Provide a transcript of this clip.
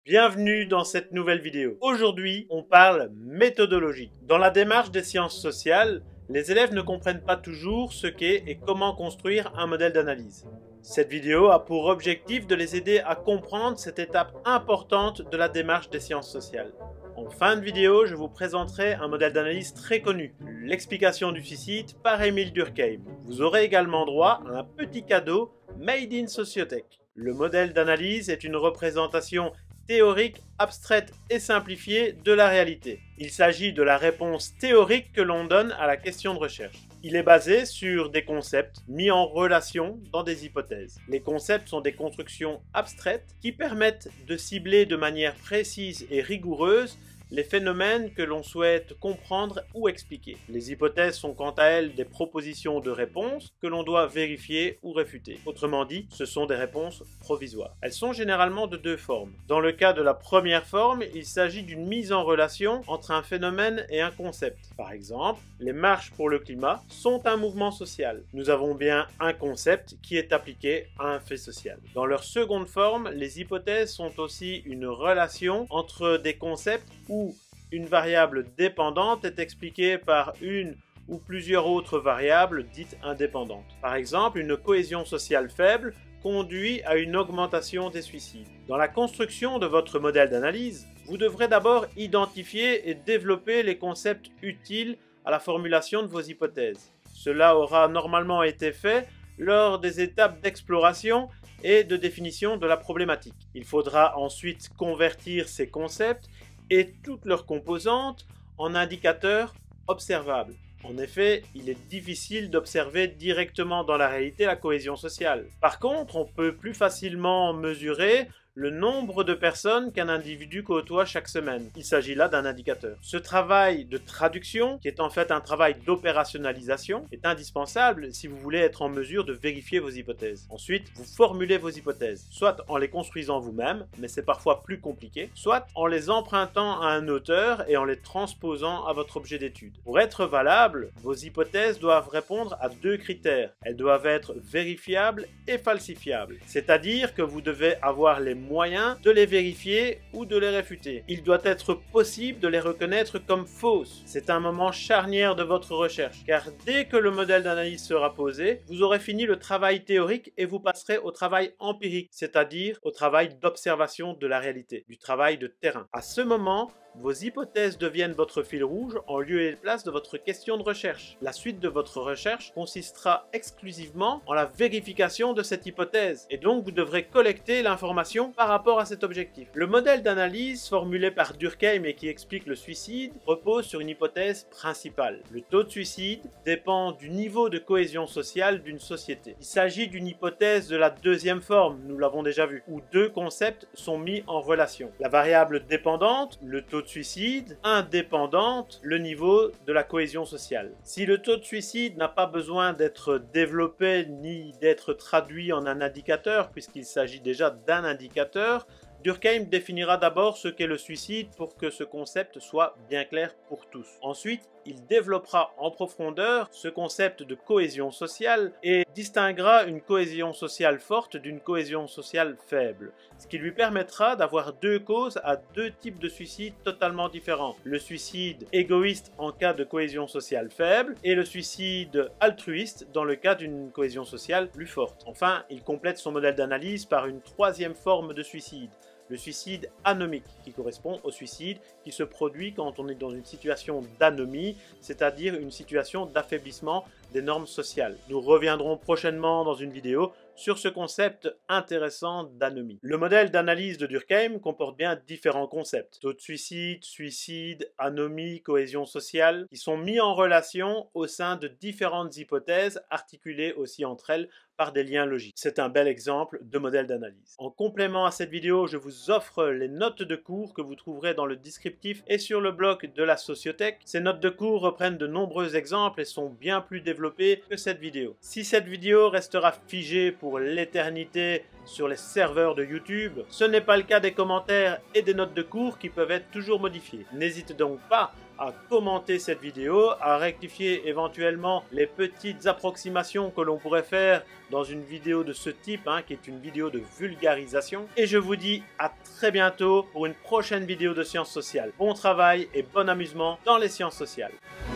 Bienvenue dans cette nouvelle vidéo. Aujourd'hui, on parle méthodologie. Dans la démarche des sciences sociales, les élèves ne comprennent pas toujours ce qu'est et comment construire un modèle d'analyse. Cette vidéo a pour objectif de les aider à comprendre cette étape importante de la démarche des sciences sociales. En fin de vidéo, je vous présenterai un modèle d'analyse très connu, l'explication du suicide par Émile Durkheim. Vous aurez également droit à un petit cadeau Made in Sociotech. Le modèle d'analyse est une représentation théorique, abstraite et simplifiée de la réalité. Il s'agit de la réponse théorique que l'on donne à la question de recherche. Il est basé sur des concepts mis en relation dans des hypothèses. Les concepts sont des constructions abstraites qui permettent de cibler de manière précise et rigoureuse les phénomènes que l'on souhaite comprendre ou expliquer. Les hypothèses sont quant à elles des propositions de réponses que l'on doit vérifier ou réfuter. Autrement dit, ce sont des réponses provisoires. Elles sont généralement de deux formes. Dans le cas de la première forme, il s'agit d'une mise en relation entre un phénomène et un concept. Par exemple, les marches pour le climat sont un mouvement social. Nous avons bien un concept qui est appliqué à un fait social. Dans leur seconde forme, les hypothèses sont aussi une relation entre des concepts où une variable dépendante est expliquée par une ou plusieurs autres variables dites indépendantes. Par exemple, une cohésion sociale faible conduit à une augmentation des suicides. Dans la construction de votre modèle d'analyse, vous devrez d'abord identifier et développer les concepts utiles à la formulation de vos hypothèses. Cela aura normalement été fait lors des étapes d'exploration et de définition de la problématique. Il faudra ensuite convertir ces concepts et toutes leurs composantes en indicateurs observables. En effet, il est difficile d'observer directement dans la réalité la cohésion sociale. Par contre, on peut plus facilement mesurer le nombre de personnes qu'un individu côtoie chaque semaine. Il s'agit là d'un indicateur. Ce travail de traduction, qui est en fait un travail d'opérationnalisation, est indispensable si vous voulez être en mesure de vérifier vos hypothèses. Ensuite, vous formulez vos hypothèses, soit en les construisant vous-même, mais c'est parfois plus compliqué, soit en les empruntant à un auteur et en les transposant à votre objet d'étude. Pour être valables, vos hypothèses doivent répondre à deux critères. Elles doivent être vérifiables et falsifiables. C'est-à-dire que vous devez avoir les moyens de les vérifier ou de les réfuter. Il doit être possible de les reconnaître comme fausses. C'est un moment charnière de votre recherche, car dès que le modèle d'analyse sera posé, vous aurez fini le travail théorique et vous passerez au travail empirique, c'est-à-dire au travail d'observation de la réalité, du travail de terrain. À ce moment, vos hypothèses deviennent votre fil rouge en lieu et place de votre question de recherche. La suite de votre recherche consistera exclusivement en la vérification de cette hypothèse, et donc vous devrez collecter l'information par rapport à cet objectif. Le modèle d'analyse formulé par Durkheim et qui explique le suicide repose sur une hypothèse principale. Le taux de suicide dépend du niveau de cohésion sociale d'une société. Il s'agit d'une hypothèse de la deuxième forme, nous l'avons déjà vu, où deux concepts sont mis en relation. La variable dépendante, le taux de suicide, indépendante, le niveau de la cohésion sociale. Si le taux de suicide n'a pas besoin d'être développé ni d'être traduit en un indicateur, puisqu'il s'agit déjà d'un indicateur, Durkheim définira d'abord ce qu'est le suicide pour que ce concept soit bien clair pour tous. Ensuite, il développera en profondeur ce concept de cohésion sociale et distinguera une cohésion sociale forte d'une cohésion sociale faible, ce qui lui permettra d'avoir deux causes à deux types de suicides totalement différents. Le suicide égoïste en cas de cohésion sociale faible et le suicide altruiste dans le cas d'une cohésion sociale plus forte. Enfin, il complète son modèle d'analyse par une troisième forme de suicide, le suicide anomique, qui correspond au suicide qui se produit quand on est dans une situation d'anomie, c'est-à-dire une situation d'affaiblissement des normes sociales. Nous reviendrons prochainement dans une vidéo sur ce concept intéressant d'anomie. Le modèle d'analyse de Durkheim comporte bien différents concepts. Taux de suicide, suicide, anomie, cohésion sociale, qui sont mis en relation au sein de différentes hypothèses articulées aussi entre elles par des liens logiques. C'est un bel exemple de modèle d'analyse. En complément à cette vidéo, je vous offre les notes de cours que vous trouverez dans le descriptif et sur le blog de la Sociotech. Ces notes de cours reprennent de nombreux exemples et sont bien plus développées que cette vidéo. Si cette vidéo restera figée pour l'éternité sur les serveurs de YouTube. Ce n'est pas le cas des commentaires et des notes de cours qui peuvent être toujours modifiées. N'hésite donc pas à commenter cette vidéo, à rectifier éventuellement les petites approximations que l'on pourrait faire dans une vidéo de ce type, qui est une vidéo de vulgarisation. Et je vous dis à très bientôt pour une prochaine vidéo de sciences sociales. Bon travail et bon amusement dans les sciences sociales.